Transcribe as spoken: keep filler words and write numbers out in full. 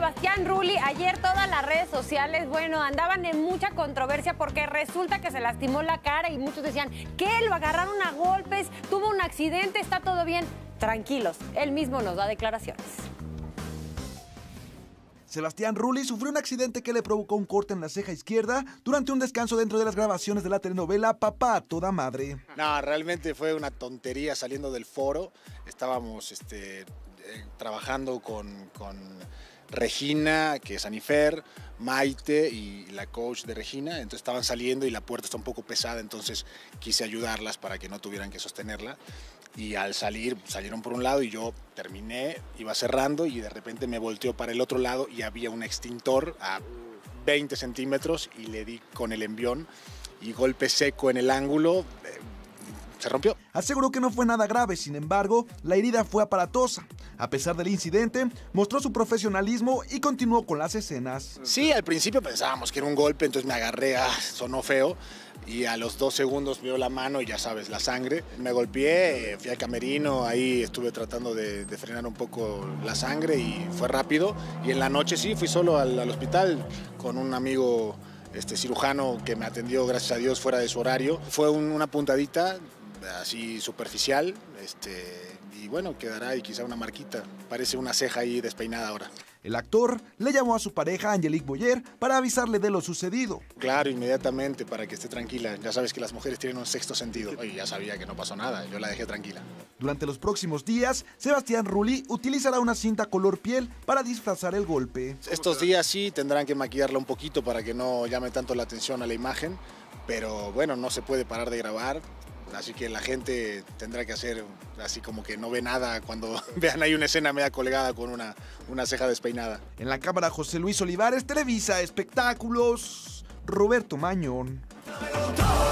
Sebastián Rulli, ayer todas las redes sociales, bueno, andaban en mucha controversia porque resulta que se lastimó la cara y muchos decían que lo agarraron a golpes, tuvo un accidente, está todo bien. Tranquilos, él mismo nos da declaraciones. Sebastián Rulli sufrió un accidente que le provocó un corte en la ceja izquierda durante un descanso dentro de las grabaciones de la telenovela Papá a toda madre. No, realmente fue una tontería saliendo del foro. Estábamos este, eh, trabajando con, con Regina, que es Anifer, Maite y la coach de Regina. Entonces estaban saliendo y la puerta está un poco pesada, entonces quise ayudarlas para que no tuvieran que sostenerla. Y al salir, salieron por un lado y yo terminé, iba cerrando y de repente me volteó para el otro lado y había un extintor a veinte centímetros y le di con el envión y golpe seco en el ángulo, eh, se rompió. Aseguró que no fue nada grave, sin embargo, la herida fue aparatosa. A pesar del incidente, mostró su profesionalismo y continuó con las escenas. Sí, al principio pensábamos que era un golpe, entonces me agarré, ah, sonó feo. Y a los dos segundos veo la mano y ya sabes, la sangre. Me golpeé, fui al camerino, ahí estuve tratando de, de frenar un poco la sangre y fue rápido. Y en la noche sí, fui solo al, al hospital con un amigo este, cirujano que me atendió, gracias a Dios, fuera de su horario. Fue un, una puntadita así superficial este, y bueno, quedará y quizá una marquita. Parece una ceja ahí despeinada ahora. El actor le llamó a su pareja Angelique Boyer para avisarle de lo sucedido. Claro, inmediatamente, para que esté tranquila. Ya sabes que las mujeres tienen un sexto sentido. Oye, ya sabía que no pasó nada, yo la dejé tranquila. Durante los próximos días, Sebastián Rulli utilizará una cinta color piel para disfrazar el golpe. Estos días sí tendrán que maquillarla un poquito para que no llame tanto la atención a la imagen, pero bueno, no se puede parar de grabar. Así que la gente tendrá que hacer así como que no ve nada cuando vean ahí una escena media colgada con una, una ceja despeinada. En la cámara José Luis Olivares, Televisa Espectáculos, Roberto Mañón.